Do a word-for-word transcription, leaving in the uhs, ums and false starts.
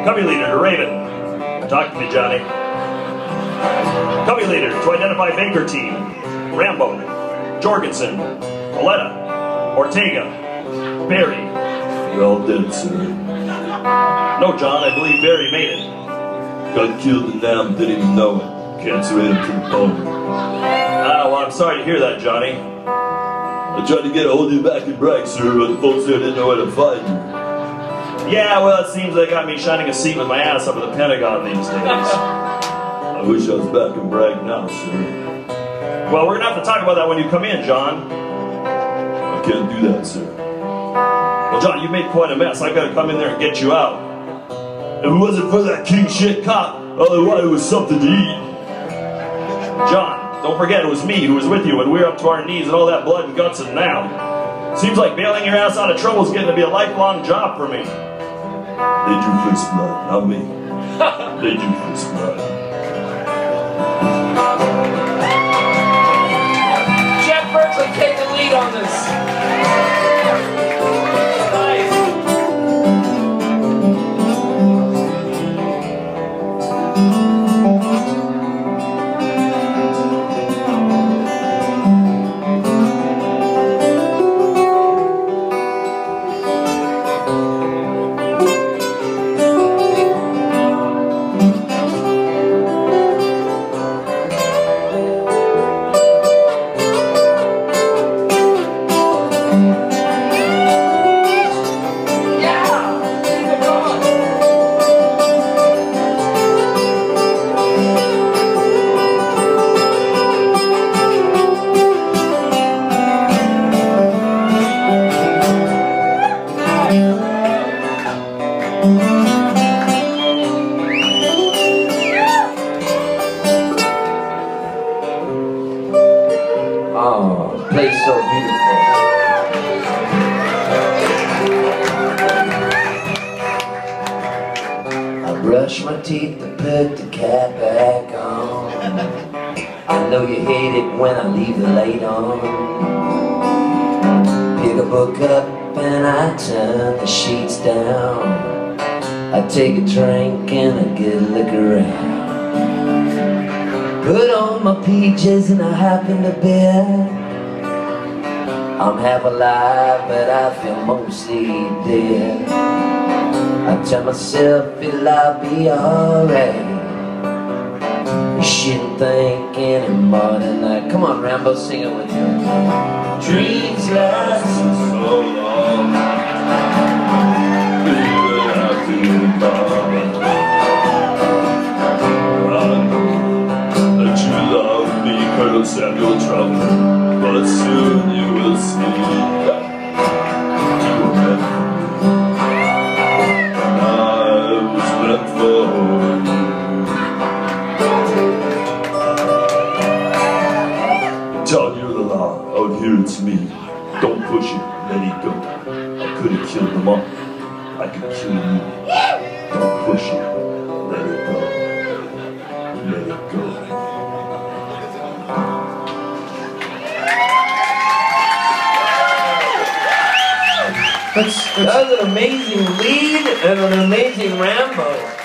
Cubby leader to Raven. Talk to me, Johnny. Cubby leader to identify Baker team. Rambo, Jorgensen, Coletta, Ortega, Barry. You're all dead, sir. No, John, I believe Barry made it. Got killed and now didn't even know it. Cancer ate him to the bone. Ah, well, I'm sorry to hear that, Johnny. I tried to get a hold of you back in Bragg, sir, but the folks there didn't know where to find you. Yeah, well, it seems they got me shining a seat with my ass up at the Pentagon these days. I wish I was back in Bragg now, sir. Well, we're gonna have to talk about that when you come in, John. I can't do that, sir. Well, John, you made quite a mess. I've got to come in there and get you out. If it wasn't for that king shit cop, all I wanted was something to eat. John, don't forget it was me who was with you when we were up to our knees in all that blood and guts and now. Seems like bailing your ass out of trouble is getting to be a lifelong job for me. They drew first blood, not me. They drew first blood. Jeff Berkley, take the lead on this. Oh, place so beautiful. I brush my teeth to put the cap back on. I know you hate it when I leave the light on. Pick a book up and I turn the sheets down. I take a drink and I get a look around. Put on my P Js and I hop into bed. I'm half alive, but I feel mostly dead. I tell myself it'll all be alright. You shouldn't think anymore tonight. Come on, Rambo, sing it with me. Dreams last So long. Even after you're gone. Colonel Samuel Trump, but soon you will see that you were meant for me. I was meant for you. Tell you the law, out here it's me. Don't push it, let it go. I could have killed them all. I could kill you. Don't push it, let it go. Let it go. That's, that's an amazing lead and an amazing Rambo.